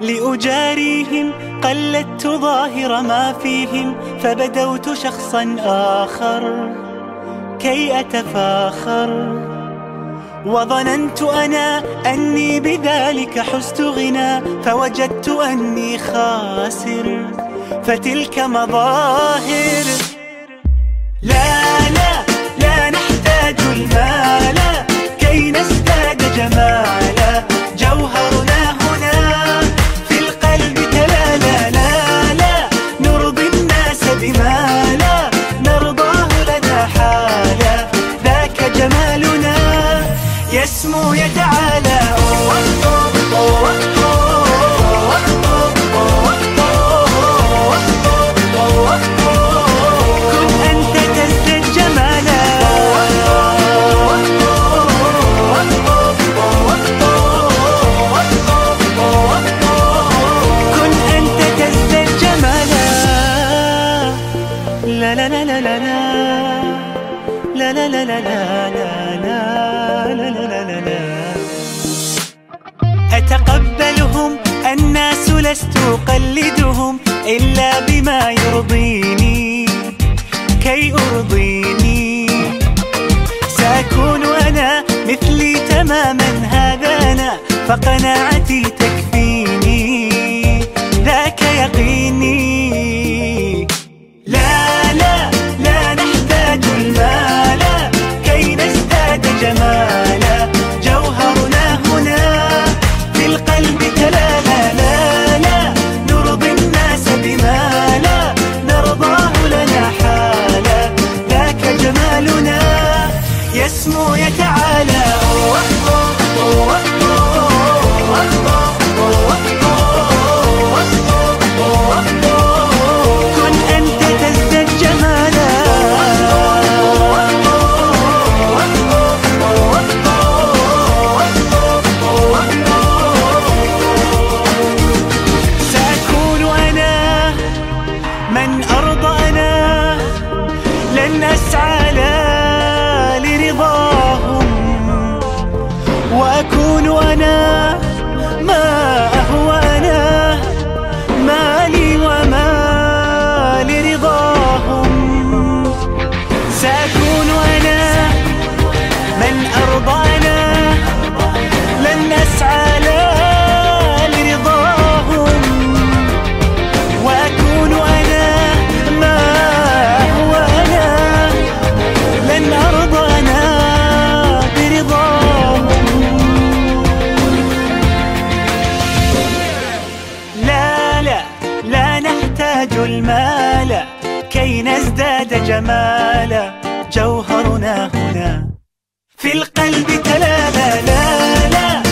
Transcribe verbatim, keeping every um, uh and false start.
لأجاريهم قلدت ظاهر ما فيهم، فبدوت شخصا آخر كي أتفاخر، وظننت أنا أني بذلك حزت غنى، فوجدت أني خاسر، فتلك مظاهر. لا لا لا نحتاج المال كي نزداد جمالا، جوهرنا هنا في القلب تلالا. لا لا نرضي الناس بما لا نرضاه لنا حالا، ذاك جمالنا يسمو يتعالى. لا لا لا لا لا لا لا لا لا لا لا لا لا. أتقبلهم الناس لست أقلدهم إلا بما يرضيني كي أرضيني، سأكون أنا مثلي تماما هذا أنا، فقناعتي تكفيني ذاك يقيني. لا لا لا نحتاج المال كي نزداد جمالا، جوهرنا هنا في القلب تلالا. لا لا نرضي الناس بما لا نرضاه لنا حالا، ذاك جمالنا يسمو يتعالى. من أرضى أنا لن أسعى لا لرضاهم، وأكون أنا ما أهوى أنا مالي وما لرضاهم. سأكون أنا من أرضى أنا لن أسعى لا لرضاهم، وأكون أنا المال كي نزداد جمالا، جوهرنا هنا في القلب تلالا. لا لا